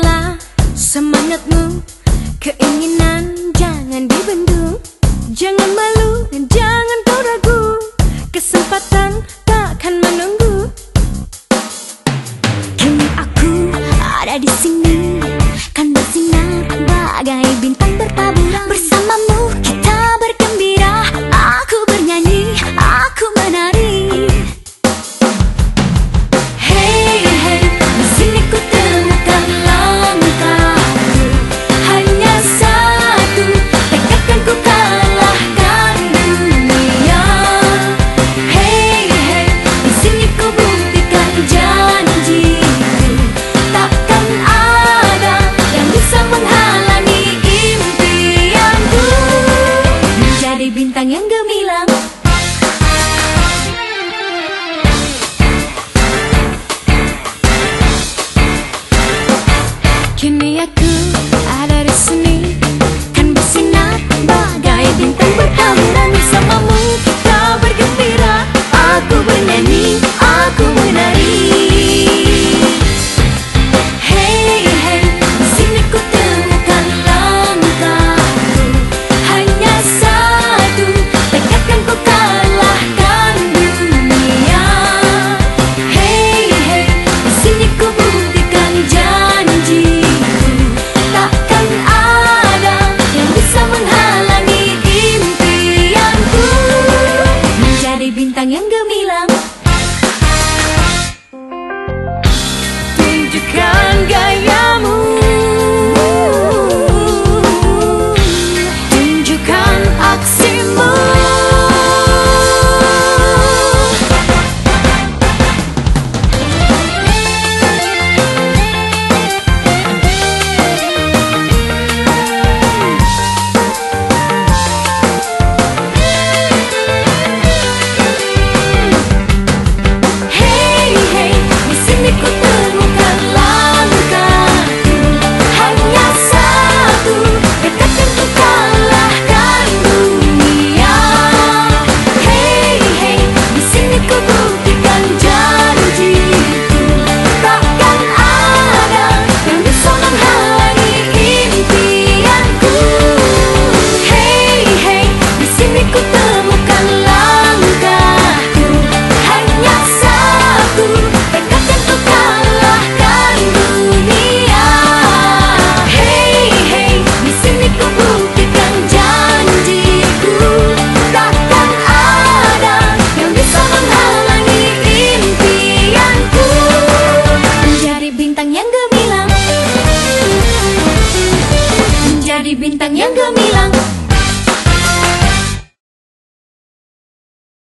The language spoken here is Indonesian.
Tingkatkanlah semangatmu, keinginan jangan dibendung. Jangan malu dan jangan kau ragu, kesempatan takkan menunggu. Kini aku ada di sini, kan bersinar bagai bintang bertaburan. Bersamamu kita bergembira, aku bernyanyi, aku menari. Hey hey, di sini ku temukan langkahku, hanya satu, tekadkan ku kalahkan dunia. Hey hey, di sini ku buktikan janjiku, takkan ada yang bisa menghalangi impianku menjadi bintang yang gemilang. Kini aku ada di sini, kan bersinar bagai bintang bertaburan. Bersamamu kita bergembira, aku bernyanyi, aku menari. Hey hey, di sini ku temukan langkahku, hanya satu, tekadkan ku kalahkan dunia. Hey hey, di sini ku buktikan janji, takkan ada yang bisa menghalangi impianku menjadi bintang yang gemilang. Tunjukkan gayamu, tunjukkan aksimu. Hey hey, di sini ku temukan langkahku, hanya satu, dekatkan ku kalahkan dunia. Hey hey, di sini ku buktikan janjiku, takkan ada yang bisa menghalangi impianku. Hey hey, di sini ku temukan langkahku, hanya satu, dekatkan ku kalahkan dunia. Hey hey, di sini ku buktikan janjiku, takkan ada yang bisa menghalangi impianku menjadi bintang yang gemilang, menjadi bintang yang gemilang.